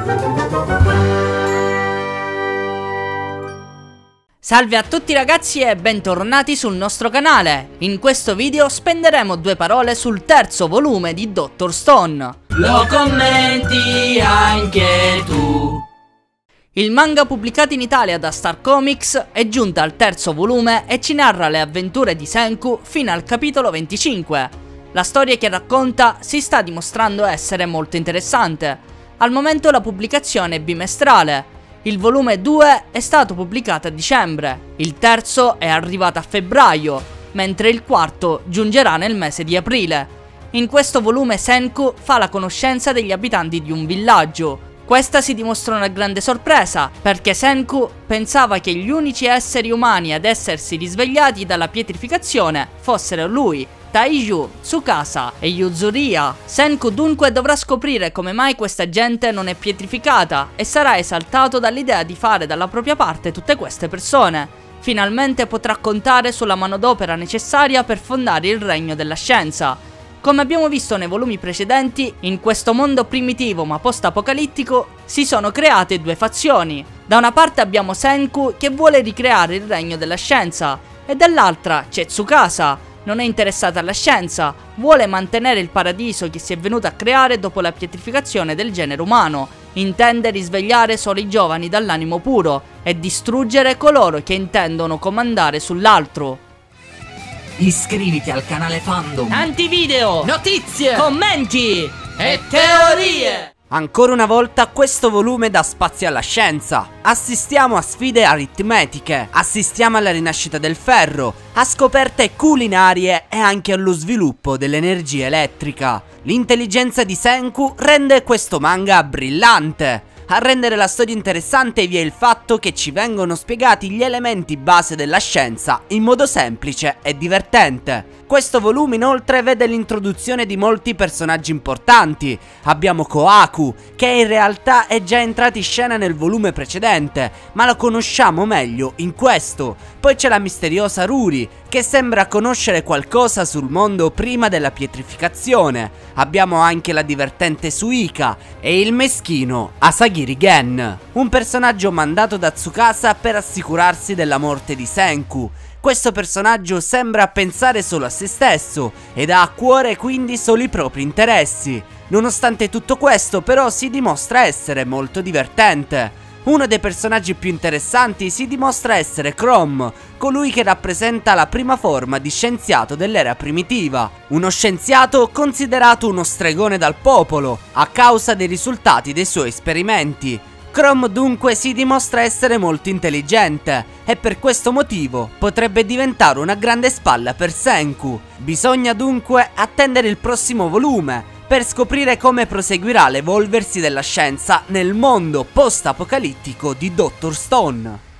Salve a tutti ragazzi e bentornati sul nostro canale. In questo video spenderemo due parole sul terzo volume di Dr. Stone. Lo commenti anche tu. Il manga pubblicato in Italia da Star Comics è giunto al terzo volume e ci narra le avventure di Senku fino al capitolo 25. La storia che racconta si sta dimostrando essere molto interessante. Al momento la pubblicazione è bimestrale. Il volume 2 è stato pubblicato a dicembre, il terzo è arrivato a febbraio, mentre il quarto giungerà nel mese di aprile. In questo volume Senku fa la conoscenza degli abitanti di un villaggio. Questa si dimostra una grande sorpresa, perché Senku pensava che gli unici esseri umani ad essersi risvegliati dalla pietrificazione fossero lui, Taiju, Tsukasa e Yuzuriha. Senku dunque dovrà scoprire come mai questa gente non è pietrificata e sarà esaltato dall'idea di fare dalla propria parte tutte queste persone. Finalmente potrà contare sulla manodopera necessaria per fondare il regno della scienza. Come abbiamo visto nei volumi precedenti, in questo mondo primitivo ma post-apocalittico si sono create due fazioni. Da una parte abbiamo Senku che vuole ricreare il regno della scienza e dall'altra c'è Tsukasa. Non è interessata alla scienza, vuole mantenere il paradiso che si è venuto a creare dopo la pietrificazione del genere umano. Intende risvegliare solo i giovani dall'animo puro e distruggere coloro che intendono comandare sull'altro. Iscriviti al canale Fandom. Tanti video, Notizie, commenti e teorie. Ancora una volta questo volume dà spazio alla scienza. Assistiamo a sfide aritmetiche, assistiamo alla rinascita del ferro, a scoperte culinarie e anche allo sviluppo dell'energia elettrica. L'intelligenza di Senku rende questo manga brillante. A rendere la storia interessante vi è il fatto che ci vengono spiegati gli elementi base della scienza in modo semplice e divertente. Questo volume inoltre vede l'introduzione di molti personaggi importanti. Abbiamo Kohaku, che in realtà è già entrato in scena nel volume precedente, ma lo conosciamo meglio in questo. Poi c'è la misteriosa Ruri, che sembra conoscere qualcosa sul mondo prima della pietrificazione. Abbiamo anche la divertente Suika e il meschino Asagiri Gen, un personaggio mandato da Tsukasa per assicurarsi della morte di Senku. Questo personaggio sembra pensare solo a se stesso ed ha a cuore quindi solo i propri interessi. Nonostante tutto questo però si dimostra essere molto divertente. Uno dei personaggi più interessanti si dimostra essere Chrome, colui che rappresenta la prima forma di scienziato dell'era primitiva. Uno scienziato considerato uno stregone dal popolo a causa dei risultati dei suoi esperimenti. Chrome dunque si dimostra essere molto intelligente e per questo motivo potrebbe diventare una grande spalla per Senku. Bisogna dunque attendere il prossimo volume per scoprire come proseguirà l'evolversi della scienza nel mondo post-apocalittico di Dr. Stone.